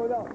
हो जाओ।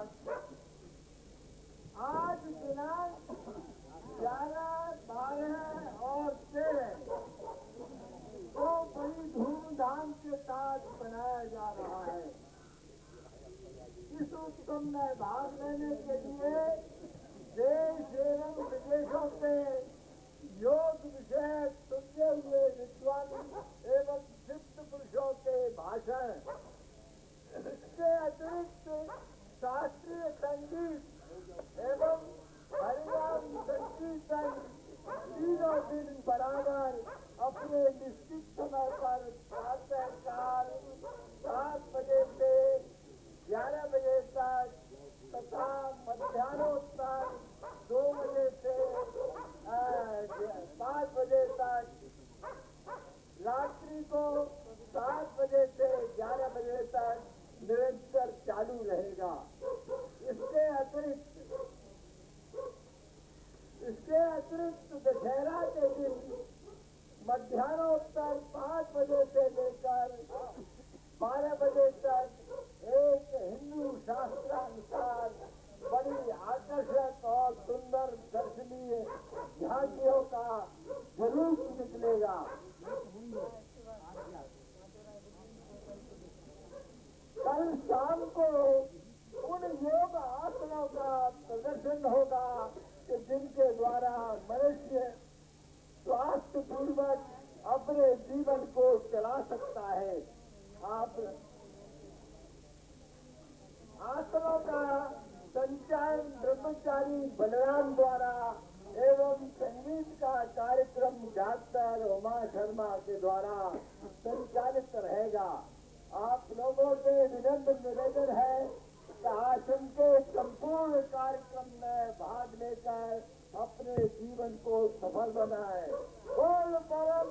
आज दिनांक 11, 12 और 13 को बड़ी धूमधाम के साथ मनाया जा रहा है। इस उत्सव में भाग लेने के लिए देश एवं विदेशों से योग विषय सुनते हुए विद्वान एवं सिद्ध पुरुषों के भाषण, इसके अतिरिक्त शास्त्रीय संगीत एवं हरिनाम संकीर्तन तीनों दिन बराबर अपने निश्चित समय पर प्रातःकाल 7 बजे से 11 बजे तक तथा मध्याह्नोत्तर 2 बजे से 5 बजे तक, रात्रि को 7 बजे से 11 बजे तक निरंतर चालू रहेगा। इसके अतिरिक्त दशहरा के दिन मध्याह्नोत्तर 5 बजे से लेकर 12 बजे तक एक हिंदू शास्त्रानुसार बड़ी आकर्षक और सुंदर दर्शनीय झांकियों का जुलूस निकलेगा। कल शाम को उन योग आसनों का प्रदर्शन होगा कि जिनके द्वारा मनुष्य स्वास्थ्य पूर्वक अपने जीवन को चला सकता है। आप आसनों का संचालन ब्रह्मचारी बलराम द्वारा एवं संगीत का कार्यक्रम डॉक्टर उमा शर्मा के द्वारा संचालित रहेगा। आप लोगों से विनम्र निवेदन है कि आश्रम के संपूर्ण कार्यक्रम में भाग लेकर अपने जीवन को सफल बनाए। बोल परम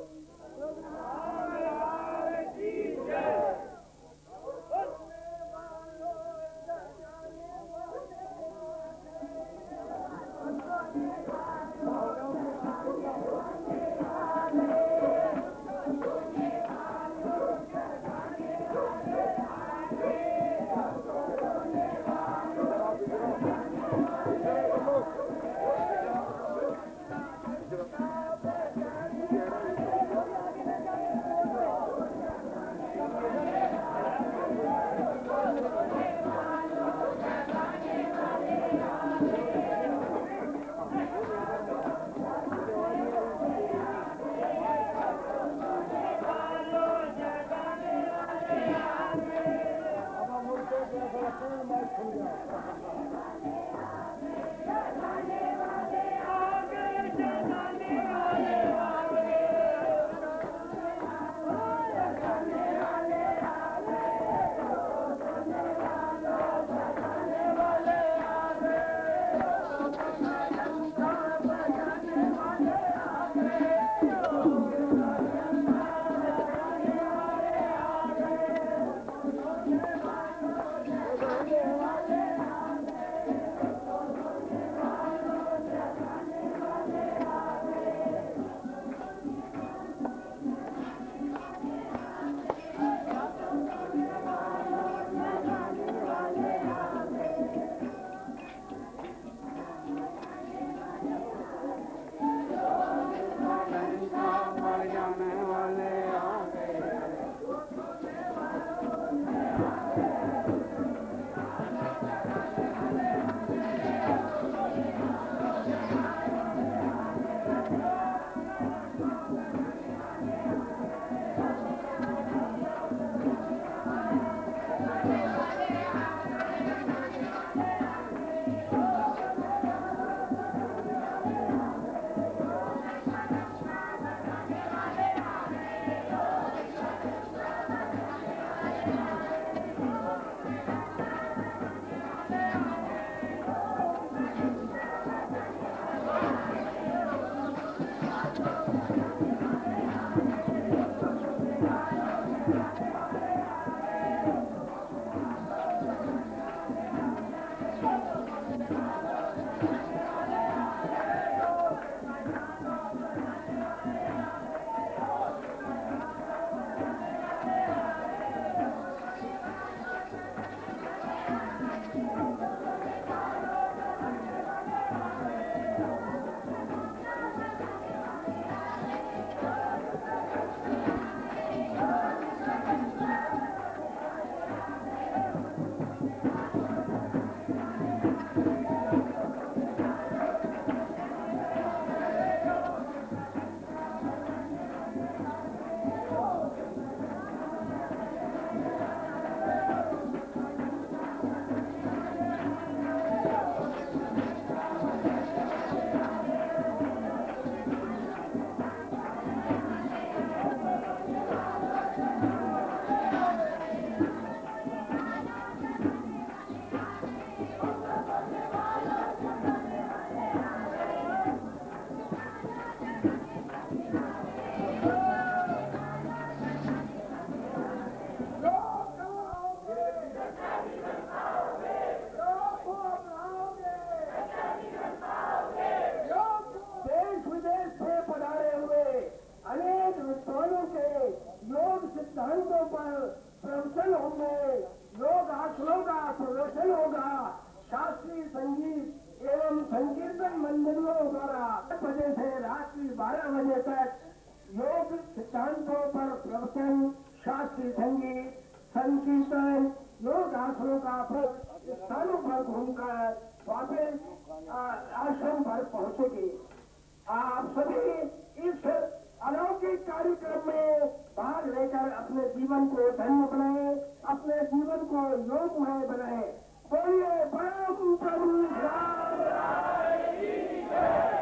संकीर्तन मंदिरों द्वारा 8 बजे से रात्रि 12 बजे तक योग सिद्धांतों पर प्रवचन, शास्त्रीय संगीत, संकीर्तन, योग आसनों का स्थानों पर घूमकर वापस आश्रम पर पहुंचेगी। आप सभी इस अलौकिक कार्यक्रम में भाग लेकर अपने जीवन को धन्य बनाए, अपने जीवन को योगमय बनाए। बोलिए परम प्रभु राम राय की जय।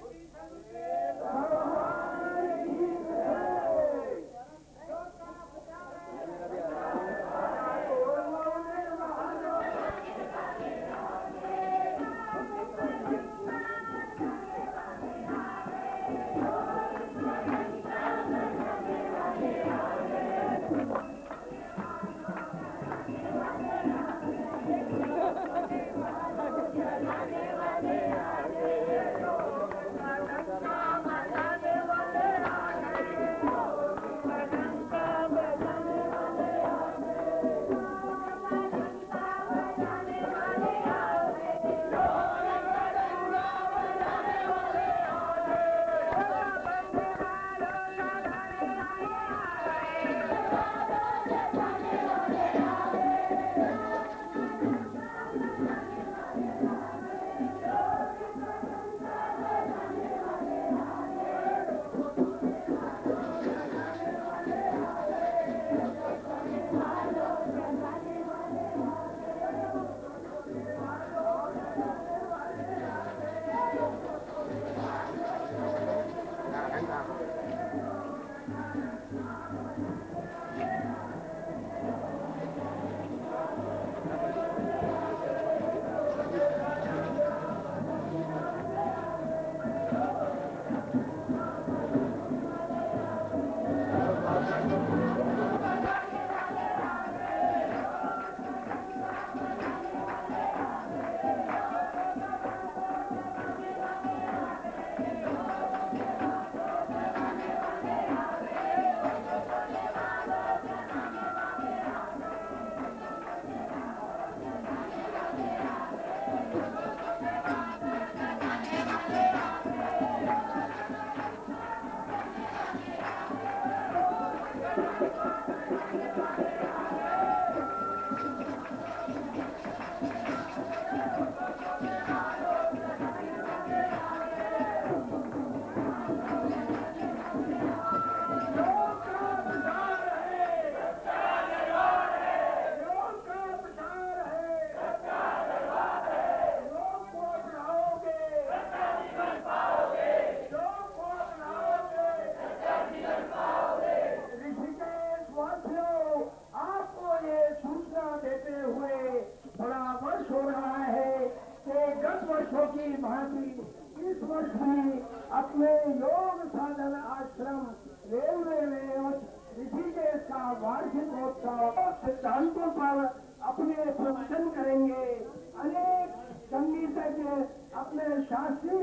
इस वर्ष में अपने योग साधन आश्रम रेलवे में ऋषिकेश का वार्षिकोत्सव सिद्धांतों पर अपने प्रवचन करेंगे। अनेक संगीतज्ञ अपने शास्त्रीय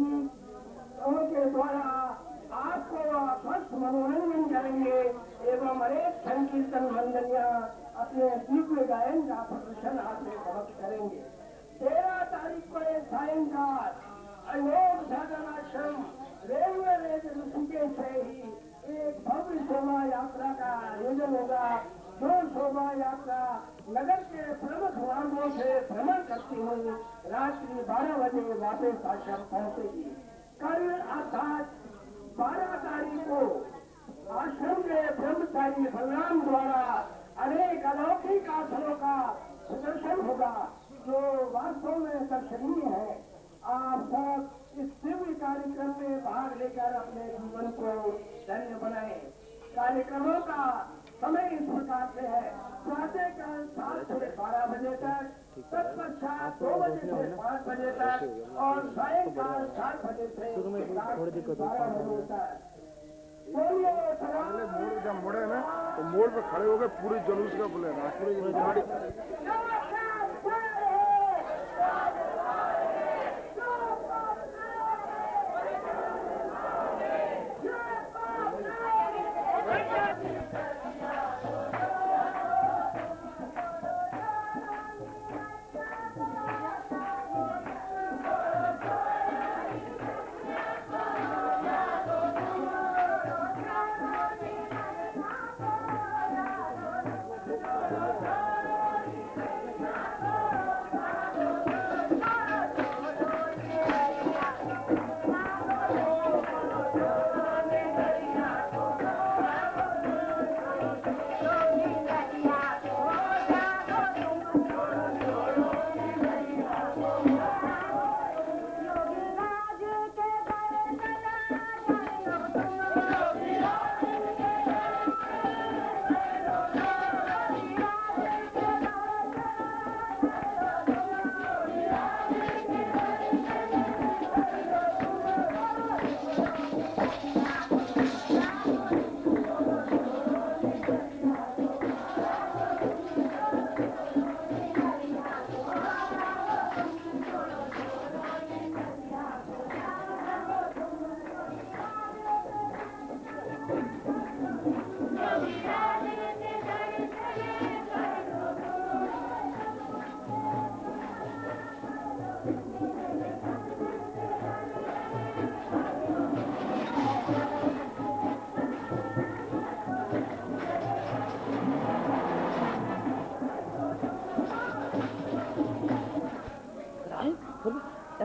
संगीतों के द्वारा आपको स्वस्थ मनोरंजन करेंगे एवं अनेक संकीर्तन मंडलियां अपने दिव्य गायन का प्रदर्शन आपके समक्ष करेंगे। 13 तारीख को सायंकाल योग साधन आश्रम रेलवे ऋषिकेश से ही एक भव्य शोभा यात्रा का आयोजन होगा। जो शोभा यात्रा नगर के प्रमुख मार्गों से भ्रमण करती हुई रात्रि 12 बजे वापस आश्रम पहुंचेगी। कल अर्थात 12 तारीख को आश्रम के ब्रह्मचारी बलराम द्वारा अनेक अलौकिक आसनों का प्रदर्शन होगा जो वास्तव में दर्शनीय है। आप सब इस दिव्य कार्यक्रम में भाग लेकर अपने जीवन को धन्य बनाएं। कार्यक्रमों का समय इस प्रकार से है। प्रातःकाल 7 से 12 बजे तक, तत्पश्चात 2 बजे से 5 बजे तक और सायंकाल 7 बजे से 12 बजे तक। मोड़ जब मोड़े ना तो मोड़ पे खड़े हो गए पूरे जुलूस का बोले ना पूरी गाड़ी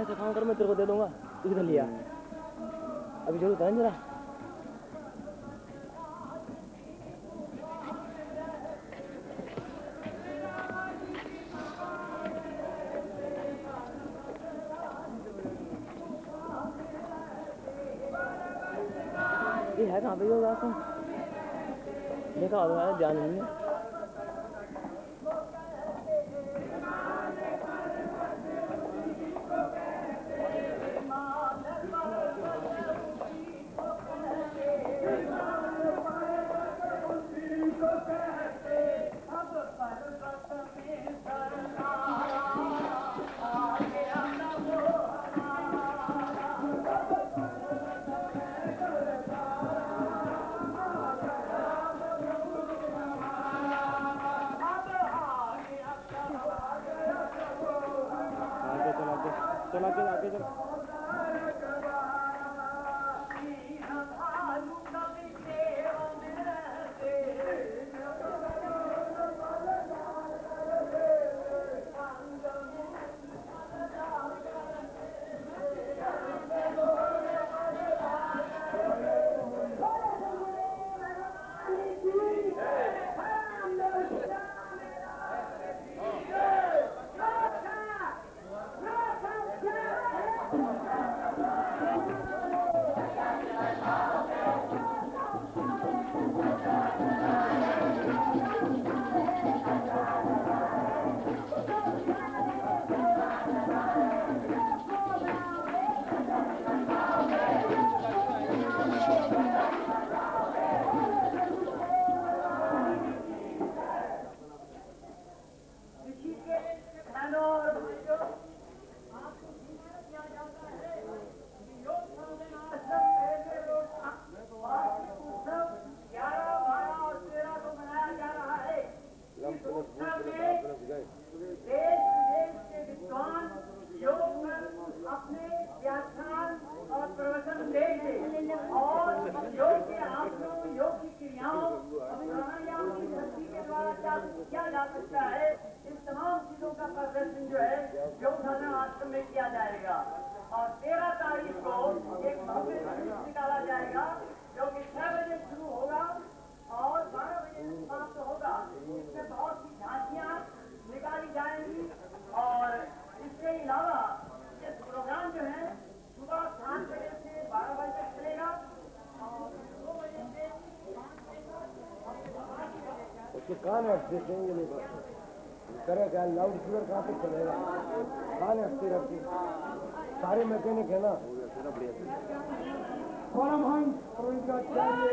से काम कर, मैं तेरे को दे दूंगा, तू किधर लिया अभी जरूरत है जरा। ये है कहाँ पे होगा आसन? देखा होगा, ध्यान नहीं है। आगे चल। किया जा सकता है, इन तमाम चीजों का प्रदर्शन जो है योगधाना आश्रम में किया जाएगा। और 13 तारीख को एक भव्य जुलूस निकाला जाएगा जो कि 6 बजे शुरू होगा और 12 बजे समाप्त होगा। इसमें बहुत सी झांकियां निकाली जाएंगी और इसके अलावा ये प्रोग्राम जो है सुबह 7 बजे से 12 बजे तक चलेगा और 2 बजे से उसके कान हटते देंगे नहीं करे क्या लाउड स्पीकर कहाँ पे चलेगा, कान हटती रहती सारे मैकेनिक है ना। परमहंस अरविंदाचार्य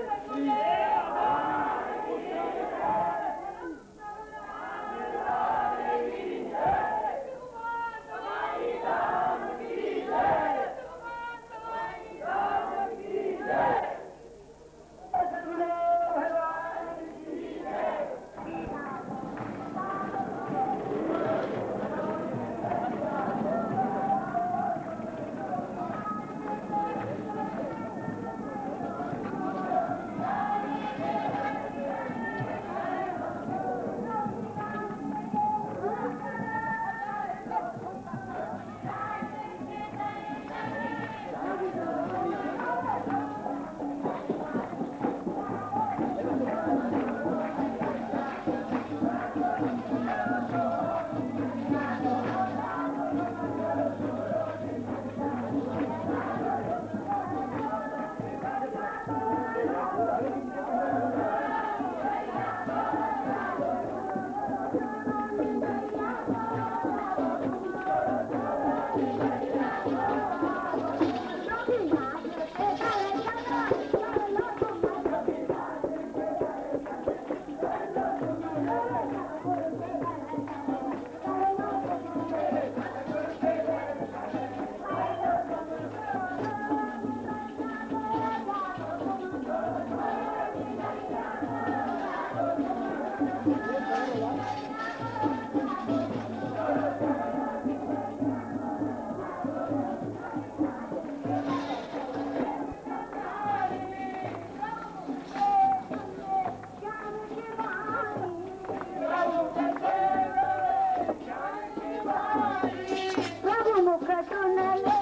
प्रभु मुख सुन ले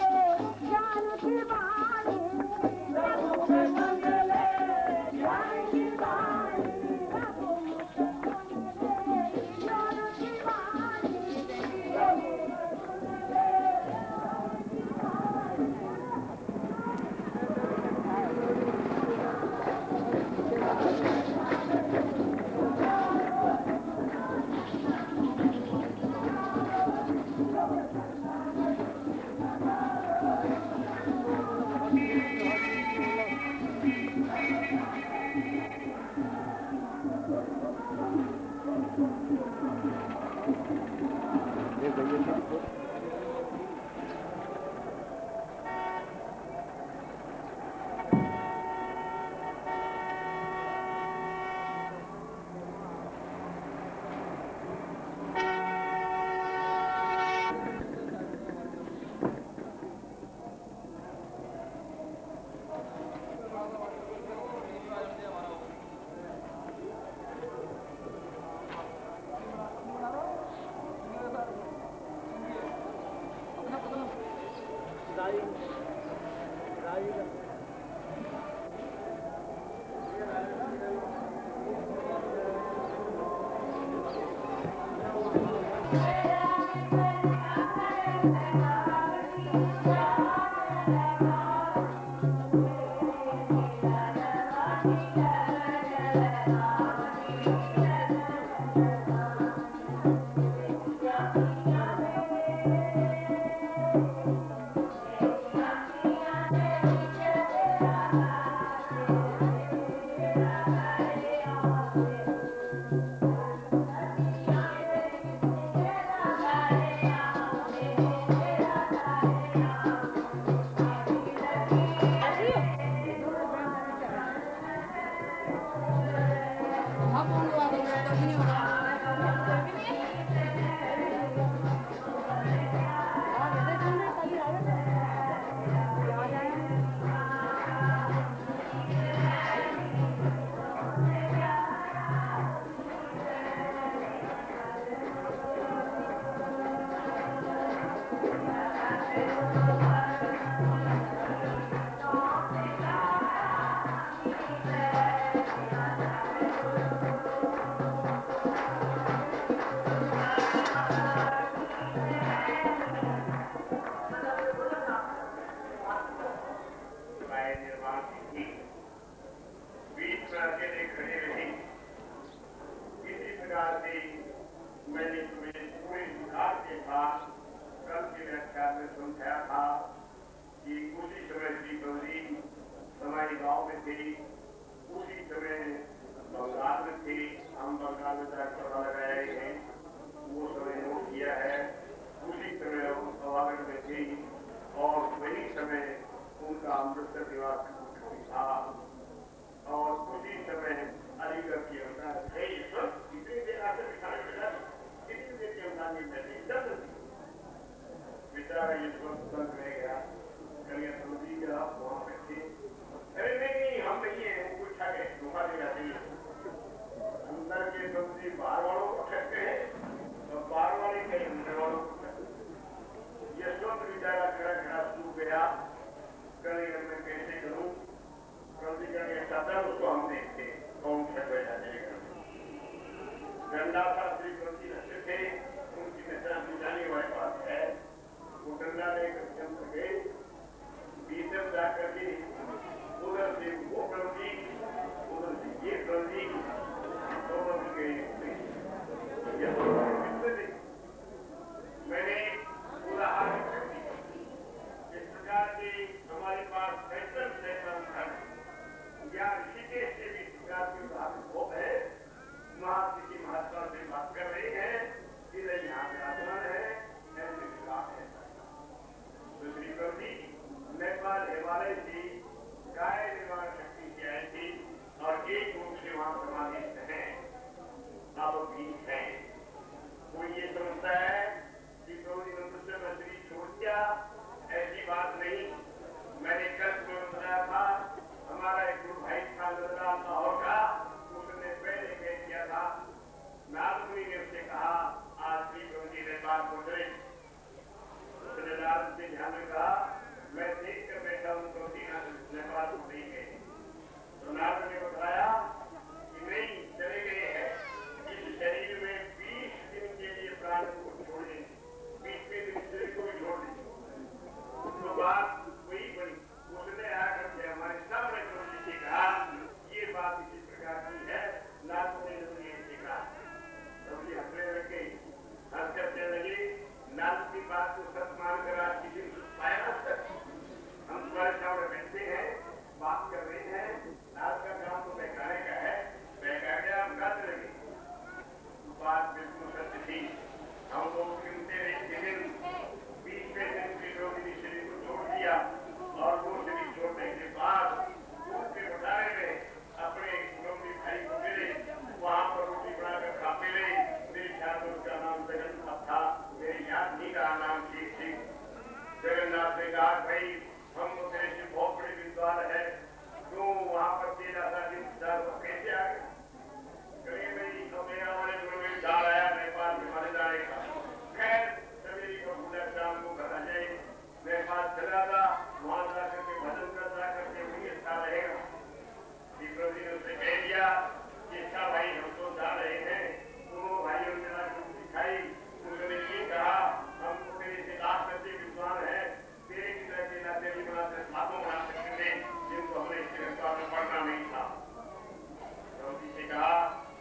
जाकर के को सच मानकर आज किसी पाया तक हम तुम्हारे बैठे हैं, बात कर रहे हैं, आज का काम तो बहकाने का है, बहका के हम गाते लगे। बात बिल्कुल सत्य थी। हम लोग गिनते रहे दिन 20वें दिन विरोधी शरीर को छोड़ दिया और वो शरीर छोड़ने के बाद उसके बटारे में अपने विरोधी भाई को मिले, वहां पर रोटी बनाकर खाते रहे। मेरे ख्याल में उसका नाम जगन्नाथ था, मेरे याद नहीं रहा नाम ठीक ठीक। जगन्नाथ ने कहा भाई हम तो तेरे से बहुत बड़े विद्वान है, तो वहां पर तेरा था कैसे आ गए? मेरी तो मेरा वाले डाल आया नेपाल में मारे जाने का। खैर सवेरे को पूजा शाम को घर आ जाए, नेपाल चला था, वहां जा करके भजन करता करके वही अच्छा रहेगा। विप्रोजी ने उससे कह दिया कि अच्छा भाई हम तो जा रहे हैं, दोनों भाइयों ने रोटी दिखाई, उसने ये कहा हम तो तेरे से लाख नब्बे विद्वान है, तेरे की तरह के नाते भी बनाते साधु बना सकते थे, जिनको हमने इस संस्कार में पढ़ना नहीं था। प्रभु से कहा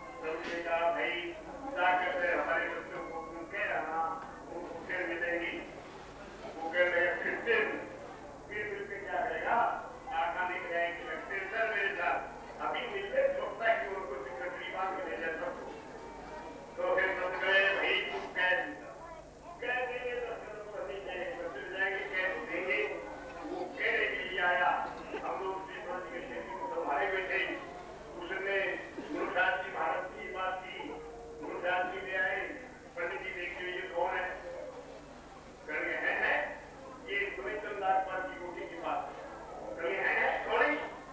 भाई जाकर हमारे बच्चों को तुम कह रहा उनको फिर मिलेंगी, वो कह रहे फिर मिलकर क्या करेगा? आका नहीं कहेंगे फिर सर मेरे साथ अभी मिलते सोचता है कि उनको सिक्योरिटी बांध के ले जाए सबको। तो फिर सब गए भाई तुम कह देंगे तो फिर नहीं जाएंगे, फिर जाएंगे कह देंगे। वो कहने के लिए आया, हम लोग के शरीर को संभाले हुए थे। उसने गुरुदास जी महाराज की बात की, गुरुदास जी ले आए, पंडित जी देखते हुए ये कौन है? कर गए हैं ये सुनिश्चित लाखपाल की रोटी की बात कर गए हैं थोड़े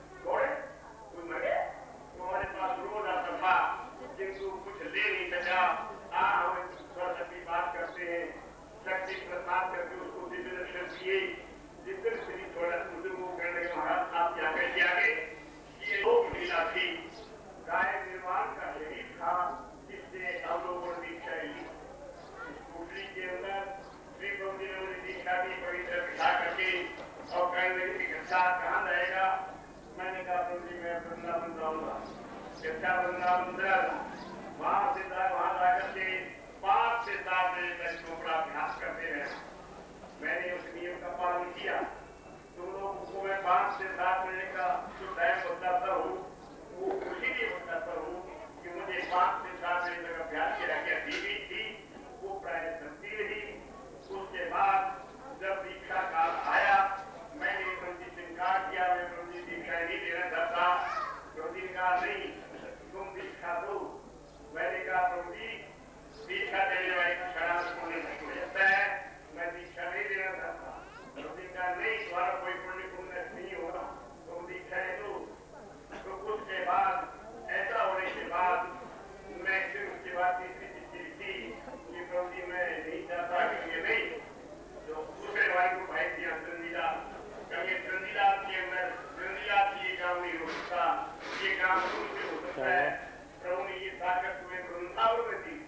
कोई मरे तो हमारे पास रोज आता था, जिनको कुछ ले नहीं सका। हम सरस्वती बात करते हैं, शक्ति प्रसाद करके उसको दिव्य दर्शन दिए, जितने श्री थोड़ा वो कहने के महाराज आप क्या कैसे आगे? ये लोक लीला थी, गाय निर्माण का शरीर था, जिससे हम लोगों ने दीक्षा ली। कुटली के अंदर श्री प्रभु जी ने दीक्षा दी, पवित्र बिठा करके और कहने लगे कि गच्छा कहाँ जाएगा? मैंने कहा प्रभु जी मैं वृंदावन जाऊंगा। गच्छा वृंदावन वहां से वहां जाकर के 5 से 7 बजे तक चोपड़ा अभ्यास करते रहे। मैंने उस नियम का पालन किया। तुम लोगों को मैं 5 से 7 बजे का जो टाइम बताता हूँ वो उसी लिए बताता हूँ कि मुझे 5 से 7 बजे तक अभ्यास की आज्ञा दी गई थी, वो प्राय चलती रही। उसके बाद जब दीक्षा काल आया, मैंने प्रभु जी से इनकार किया, मैं प्रभु जी दीक्षा नहीं देना चाहता। प्रभु जी ने कहा नहीं तुम दीक्षा दो। मैंने कहा प्रभु जी दीक्षा देने वाले का शराब पुण्य नहीं हो जाता है, मैं दीक्षा नहीं देना चाहता। प्रभु जी ने कहा नहीं तुम्हारा कोई पुण्य नहीं होगा, तुम दीक्षा नहीं दो। तो उसके बाद ऐसा होने के बाद मैं फिर उसके बाद तीसरी चिट्ठी लिखी कि प्रभु जी मैं नहीं चाहता कि ये नहीं। तो दूसरे भाई को भाई दिया चंदीलाल, क्योंकि चंदीलाल के अंदर चंदीलाल की ये काम नहीं हो सकता, ये काम तुमसे हो सकता है। प्रभु ने ये ताकत तुम्हें वृंदावन में दी।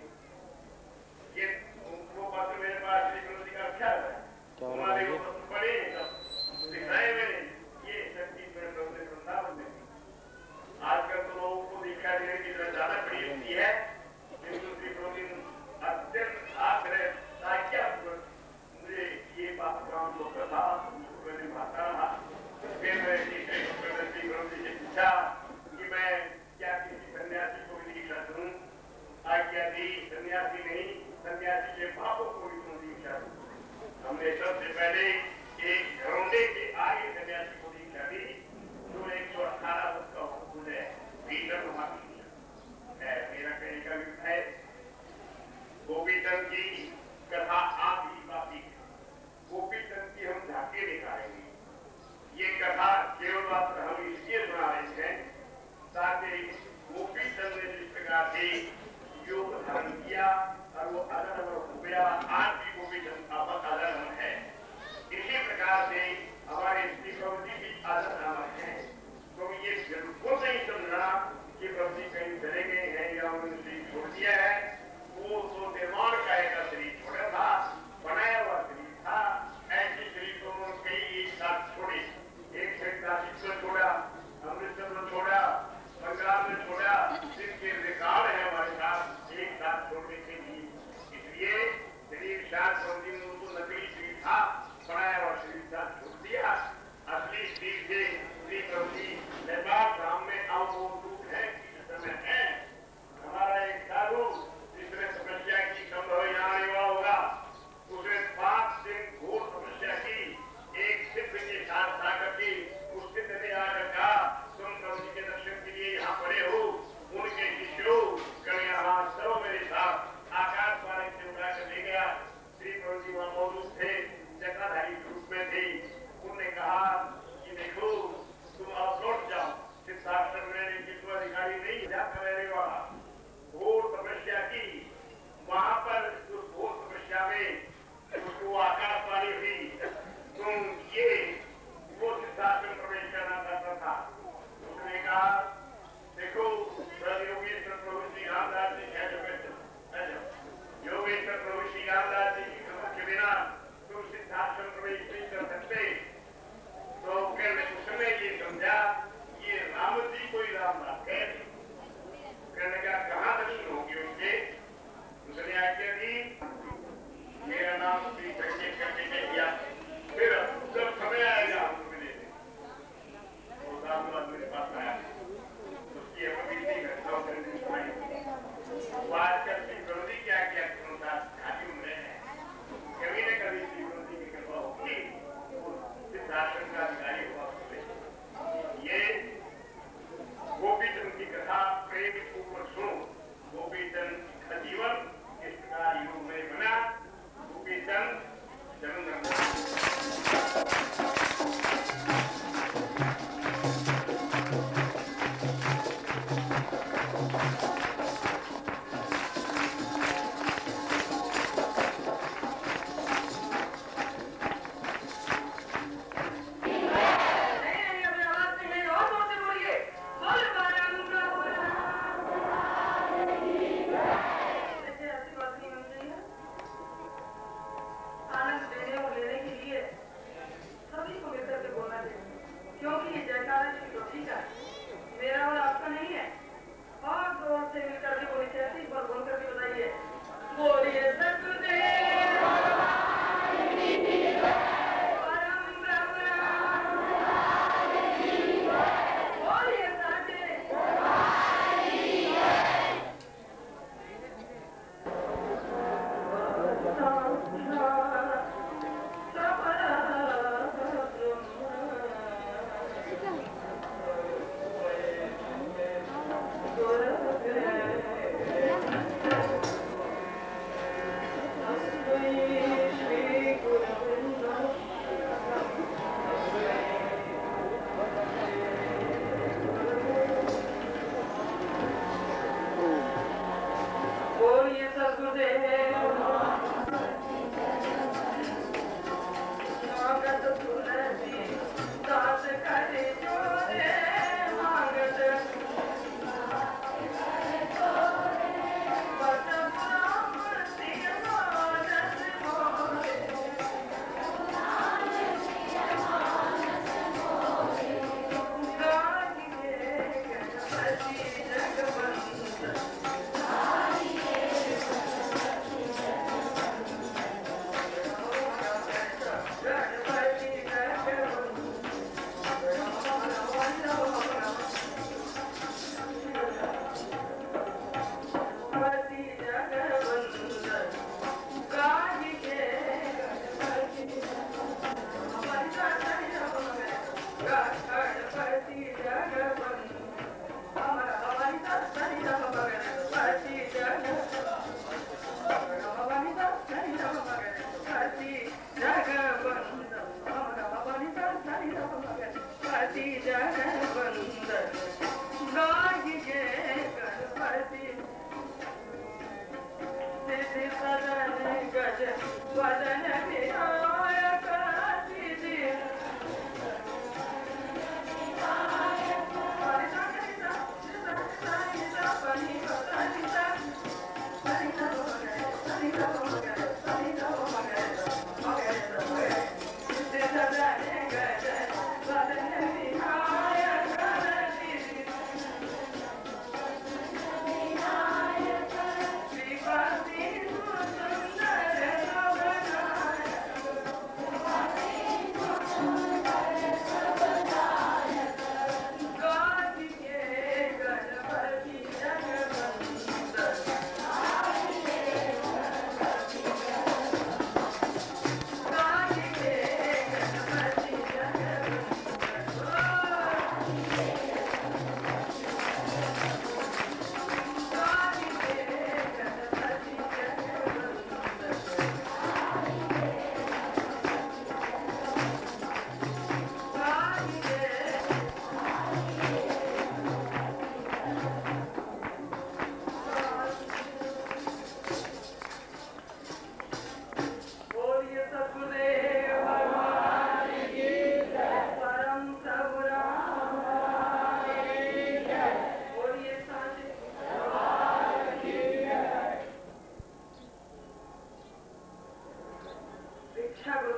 ये वो पत्र मेरे पास श्री गुरु जी का ख्याल है, तुम्हारे वो पत्र पढ़े सब दिखाए मैंने, ये शक्ति मेरे प्रभु ने वृंदावन में दी। आजकल तो लोगों को दीक्षा देने की ज्यादा बड़ी होती है, किंतु श्री प्रभु जी अत्यंत आग्रह मुझे ये बात काम होता था, मैंने भाता रहा। फिर मैं श्री प्रभु जी से पूछा कि मैं क्या किसी सन्यासी को भी दीक्षा दूं? आज्ञा दी सन्यासी नहीं, सन्यासी के बापों को भी तुम दीक्षा दो। हमने सबसे पहले एक घरौंडे के आगे सन्यासी को दीक्षा दी, जो 118 वर्ष का है, भीतर है। मेरा कहने का भी है गोपीचंद की कथा आप ही बाती, गोपीचंद की हम झांकी दिखाएंगे। ये कथा केवल बात हम इसलिए सुना रहे हैं ताकि गोपीचंद ने जिस प्रकार से योग धारण किया और वो अलग अलग हो गया, आज भी गोपीचंद का अलग है। इसी बनाया और श्री साथ छोड़ दिया। असली श्री से श्री प्रभु जी दरबार धाम में अवमौजूद है कि समय है। हमारा एक साधु जिसने तपस्या की संभव यहाँ युवा होगा, उसने 5 दिन घोर तपस्या की, एक सिद्ध के साथ आकर की, उस सिद्ध ने आकर कहा तुम प्रभु जी के दर्शन के लिए यहाँ पड़े हो। उनके शिष्यों कन्या सर्व मेरे साथ आकाश वाले से उड़ाकर ले गया। श्री प्रभु जी वहाँ मौजूद थे, जटाधारी रूप में थे। उन्होंने कहा कि देखो तुम अब लौट जाओ, सिद्धाश्रम में अधिकारी नहीं जाकर रहने वाला। घोर तपस्या की, वहां पर उस घोर तपस्या में उसको आकाशवाणी हुई तुम ये वो सिद्धाश्रम प्रवेश करना चाहता था। उसने कहा देखो योगेश्वर प्रभु श्री रामदास जी योगेश्वर प्रभु श्री रामदास जी की कृपा के बिना तुम सिद्धाश्रम प्रवेश नहीं कर सकते। तो उसने ये समझा ये राम जी कोई रामदास है। कहने का कहाँ दर्शन होंगे उनके? उसने आज्ञा दी मेरा नाम श्री संकेत करके कह दिया। फिर जब समय आएगा हमको मिलेंगे। वो रामदास मेरे पास आया, उसकी अपनी घटनाओं करनी सुनाई। वो आजकल श्री प्रभु जी क्या क्या अनुसार खाली उम्र है, कभी न कभी श्री प्रभु जी की कृपा होगी, सिद्धाश्रम का अधिकारी होगा। ये गोपीचंद की कथा प्रेम ऊपर सुनो। गोपीचंद का जीवन इस प्रकार योग में बना। गोपीचंद जन्म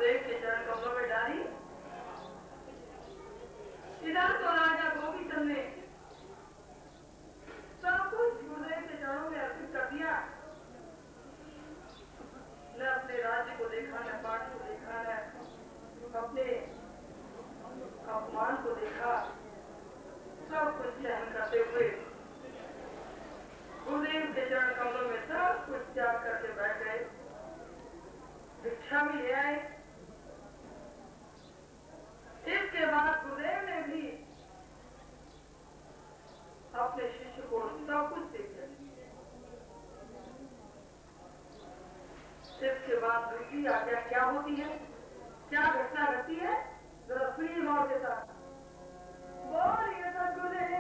गुरुदेव के चरण कमलों में डाली। इधर तो राजा गोपीचंद ने सब कुछ गुरुदेव के चरणों में अर्पित कर दिया। न अपने राज्य को देखा, न पाठ को देखा, न अपने अपमान को देखा। सब कुछ सहन करते हुए गुरुदेव के चरण कमलों में सब कुछ त्याग करके बैठ गए। भिक्षा भी ले आए। इसके बाद गुरुदेव ने भी अपने शिष्य को सब कुछ दे दिया। इसके बाद दूसरी आज्ञा क्या होती है, क्या घटना घटती है, जरा सुनिए गौर के साथ। बोलिए सद्गुरुदेव।